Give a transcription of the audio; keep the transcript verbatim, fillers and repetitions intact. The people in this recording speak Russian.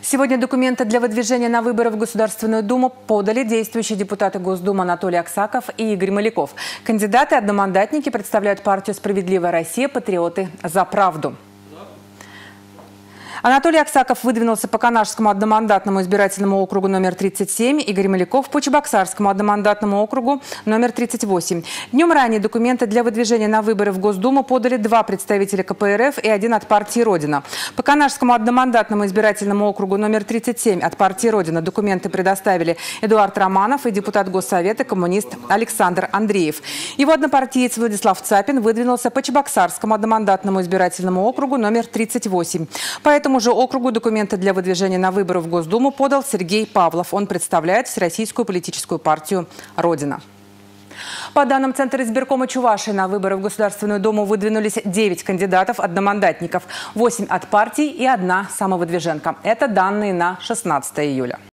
Сегодня документы для выдвижения на выборы в Государственную Думу подали действующие депутаты Госдумы Анатолий Аксаков и Игорь Маляков. Кандидаты-одномандатники представляют партию «Справедливая Россия. Патриоты за правду». Анатолий Аксаков выдвинулся по Канашскому одномандатному избирательному округу номер тридцать семь, Игорь Маляков по Чебоксарскому одномандатному округу номер тридцать восемь. Днем ранее документы для выдвижения на выборы в Госдуму подали два представителя ка пэ эр эф и один от партии «Родина». По Канашскому одномандатному избирательному округу номер тридцать семь от партии «Родина» документы предоставили Эдуард Романов и депутат Госсовета коммунист Александр Андреев. Его однопартиец Владислав Цапин выдвинулся по Чебоксарскому одномандатному избирательному округу номер тридцать восемь. Поэтому Этому же округу документы для выдвижения на выборы в Госдуму подал Сергей Павлов. Он представляет Всероссийскую политическую партию «Родина». По данным Центра избиркома Чувашии, на выборы в Государственную Думу выдвинулись девять кандидатов-одномандатников, восемь от партий и одна самовыдвиженка. Это данные на шестнадцатое июля.